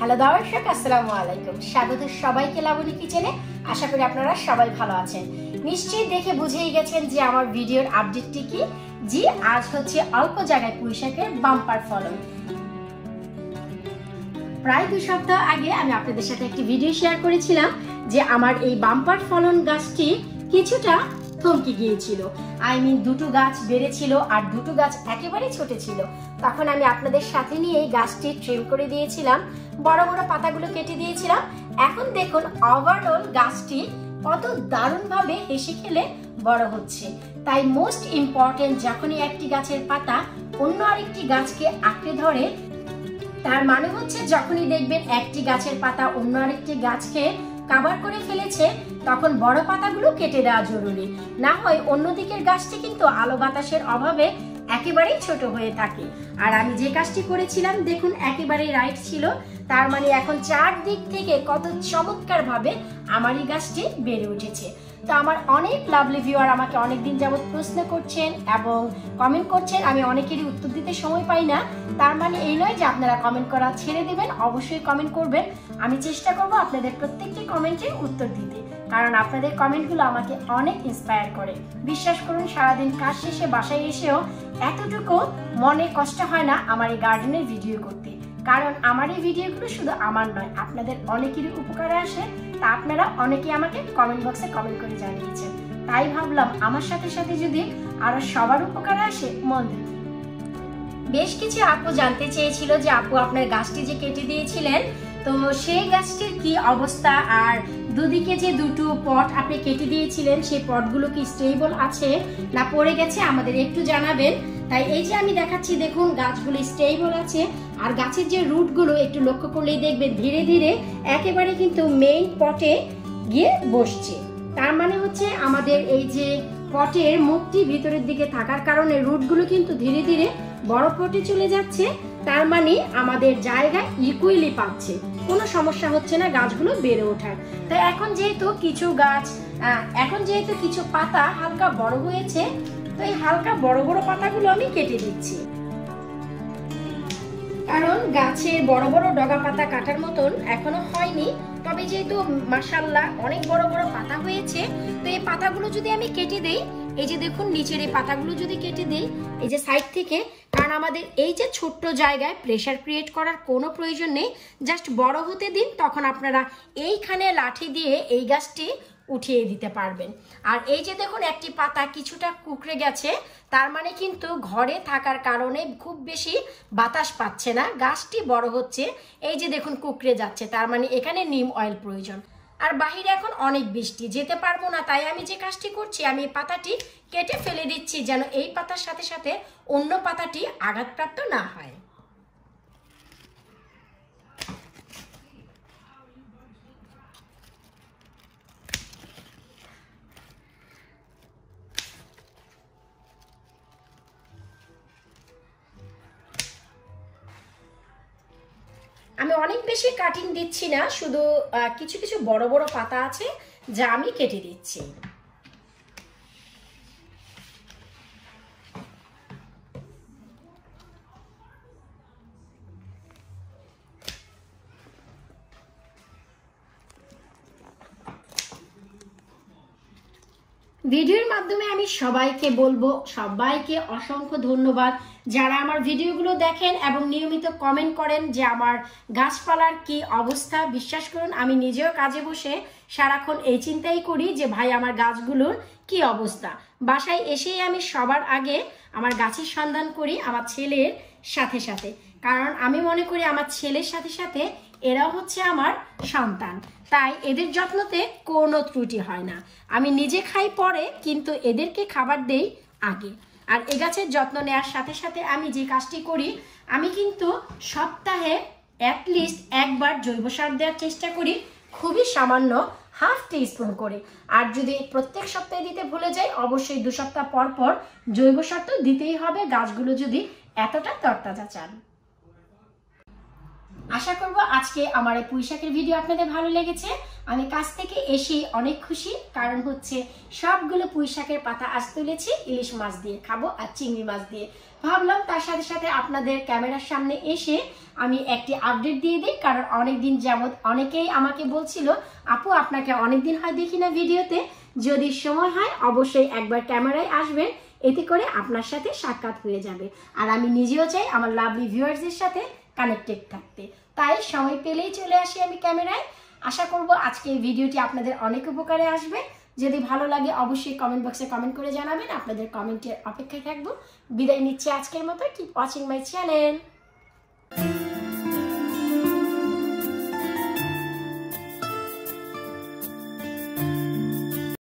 Hello দর্শক, আসসালামু আলাইকুম। স্বাগত সবাইকে লাবণী কিচেনে। আশা করি আপনারা সবাই ভালো আছেন। নিশ্চয়ই দেখে বুঝেই গেছেন যে আমার ভিডিওর আপডেটটি কি। জি, আজ হচ্ছে অল্প জায়গায় পুঁই শাকের বাম্পার ফলন। প্রায় 2 সপ্তাহ আগে আমি আপনাদের সাথে একটি ভিডিও শেয়ার করেছিলাম যে আমার এই বাম্পার ফলন গাছটি কিছুটা থমকে গিয়েছিল। দুটো গাছ বেড়েছিল আর দুটো গাছ একেবারে ছোট ছিল। তখন আমি আপনাদের সাথে নিয়ে এই গাছটি ট্রিম করে দিয়েছিলাম, বড় বড় পাতাগুলো কেটে দিয়েছিলাম। এখন দেখুন ওভারঅল গাছটি কত দারুণভাবে হেসে খেলে বড় হচ্ছে। তাই মোস্ট ইম্পর্টেন্ট, যখনই একটি গাছের পাতা অন্য আরেকটি গাছকে আঁকড়ে ধরে, তার মানে হচ্ছে যখনই দেখবেন একটি গাছের পাতা অন্য আরেকটি গাছকে কভার করে ফেলেছে, তখন বড় পাতাগুলো কেটে দেওয়া জরুরি। না হয় অন্যদিকের গাছটি কিন্তু আলো বাতাসের অভাবে একেবারেই ছোট হয়ে থাকে। আর আমি যে কাজটি করেছিলাম দেখুন একেবারেই রাইট ছিল। তার মানে এখন চারদিক থেকে কত চমৎকার ভাবে আমার এই গাছটি বেড়ে উঠেছে। তো আমার অনেক লাভলি ভিউয়ার আমাকে অনেকদিন যাবত প্রশ্ন করছেন এবং কমেন্ট করছেন, আমি অনেকেরই উত্তর দিতে সময় পাই না। তার মানে এই নয় যে আপনারা কমেন্ট করা ছেড়ে দেবেন, অবশ্যই কমেন্ট করবেন। আমি চেষ্টা করব আপনাদের প্রত্যেকটি কমেন্টের উত্তর দিতে, কারণ আপনাদের কমেন্টগুলো আমাকে অনেক ইন্সপায়ার করে। বিশ্বাস করুন, সারাদিন কাজ শেষে বাসায় এসেও এতটুকু মনে কষ্ট হয় না আমার এই গার্ডেনের ভিডিও করতে, কারণ আমার এই ভিডিওগুলো শুধু আমার নয়, আপনাদের অনেকেরই উপকারে আসে। তা আপনারা অনেকেই আমাকে কমেন্ট বক্সে কমেন্ট করে জানিয়েছেন। তাই ভাবলাম আমার সাথে সাথে যদি আরো সবার উপকারে আসে, মন দিতে। বেশ কিছু আপু জানতে চেয়েছিল যে আপু আপনার গাছটি যে কেটে দিয়েছিলেন, তো সেই গাছটির কি অবস্থা, আর দুদিকে যে দুটো পট আপনি কেটে দিয়েছিলেন সেই পটগুলো কি স্টেবল আছে না পড়ে গেছে, আমাদের একটু জানাবেন। তাই এই যে আমি দেখাচ্ছি, দেখুন গাছগুলো স্টেবল আছে। আর গাছের যে রুটগুলো একটু লক্ষ্য করলেই দেখবেন ধীরে ধীরে একেবারে কিন্তু মেইন পটে গিয়ে বসছে। তার মানে হচ্ছে আমাদের এই যে পটের মুখটি ভিতরের দিকে থাকার কারণে রুটগুলো কিন্তু ধীরে ধীরে বড় পটে চলে যাচ্ছে। তার মানে আমাদের জায়গা ইকুয়ালি পাচ্ছে, কোনো সমস্যা হচ্ছে না গাছগুলো বেড়ে ওঠার। তো এখন যেহেতু কিছু পাতা হালকা বড় হয়েছে, তো এই হালকা বড় বড় পাতাগুলো আমি কেটে দিচ্ছি, কারণ গাছের বড় বড় ডগা পাতা কাটার মতন এখনো হয়নি। তবে যেহেতু মাশাআল্লাহ অনেক বড় বড় পাতা হয়েছে, তো এই পাতাগুলো যদি আমি কেটে দেই, এই যে দেখুন নিচের এই পাতাগুলো যদি কেটে দেই এই যে সাইড থেকে, কারণ আমাদের এই যে ছোট্ট জায়গায় প্রেসার ক্রিয়েট করার কোনো প্রয়োজন নেই, জাস্ট বড় হতে দিন। তখন আপনারা এইখানে লাঠি দিয়ে এই গাছটি উঠিয়ে দিতে পারবেন। আর এই যে দেখুন একটি পাতা কিছুটা কুকড়ে গেছে, তার মানে কিন্তু ঘরে থাকার কারণে খুব বেশি বাতাস পাচ্ছে না, গাছটি বড় হচ্ছে। এই যে দেখুন কুকড়ে যাচ্ছে, তার মানে এখানে নিম অয়েল প্রয়োজন। আর বাহিরে এখন অনেক বৃষ্টি, যেতে পারবো না। তাই আমি যে কাজটি করছি, আমি এই পাতাটি কেটে ফেলে দিচ্ছি, যেন এই পাতার সাথে সাথে অন্য পাতাটি আঘাতপ্রাপ্ত না হয়। আমি অনেক বেশি কাটিং দিচ্ছি না, শুধু কিছু কিছু বড় বড় পাতা আছে যা আমি কেটে দিচ্ছি। ভিডিওর মাধ্যমে আমি সবাইকে বলবো, সবাইকে অসংখ্য ধন্যবাদ যারা আমার ভিডিওগুলো দেখেন এবং নিয়মিত কমেন্ট করেন যে আমার গাছপালার কি অবস্থা। বিশ্বাস করুন, আমি নিজেও কাজে বসে সারাক্ষণ এই চিন্তাই করি যে ভাই আমার গাছগুলোর কি অবস্থা। বাসায় এসেই আমি সবার আগে আমার গাছের সন্ধান করি আমার ছেলের সাথে সাথে, কারণ আমি মনে করি আমার ছেলের সাথে সাথে এরাও হচ্ছে আমার সন্তান। তাই এদের যত্নতে কোনো ত্রুটি হয় না। আমি নিজে খাই পরে, কিন্তু এদেরকে খাবার দেই আগে। আর এ গাছের যত্ন নেওয়ার সাথে সাথে আমি যে কাজটি করি, আমি কিন্তু সপ্তাহে অ্যাটলিস্ট একবার জৈব সার দেওয়ার চেষ্টা করি, খুবই সামান্য, হাফ টিস্পুন করে। আর যদি প্রত্যেক সপ্তাহে দিতে ভুলে যাই, অবশ্যই 2 সপ্তাহ পর পর জৈব সার তো দিতেই হবে, গাছগুলো যদি এতটা তরতাজা চান। আশা করব আজকে আমার এই পুঁই শাকের ভিডিও আপনাদের ভালো লেগেছে। আমি কাছ থেকে এসেই অনেক খুশি, কারণ হচ্ছে সবগুলো পুঁই শাকের পাতা আজ তুলেছি ইলিশ মাছ দিয়ে খাবো আর চিংড়ি মাছ দিয়ে। ভাবলাম তার সাথে সাথে আপনাদের ক্যামেরার সামনে এসে আমি একটি আপডেট দিয়ে দিই, কারণ অনেকদিন যাবত অনেকেই আমাকে বলছিল আপু আপনাকে অনেকদিন হয় দেখি না ভিডিওতে, যদি সময় হয় অবশ্যই একবার ক্যামেরায় আসবেন, এতে করে আপনার সাথে সাক্ষাৎ হয়ে যাবে। আর আমি নিজেও চাই আমার লাভলি ভিউয়ার্সদের সাথে কানেক্টেড থাকতে, তাই সময় পেলেই চলে আসি আমি ক্যামেরায়। আশা করব আজকে এই ভিডিওটি আপনাদের অনেক উপকারে আসবে। যদি ভালো লাগে অবশ্যই কমেন্ট বক্সে কমেন্ট করে জানাবেন, আপনাদের কমেন্টের অপেক্ষায় থাকবো। বিদায় নিচ্ছি আজকের মতো। Keep watching my channel.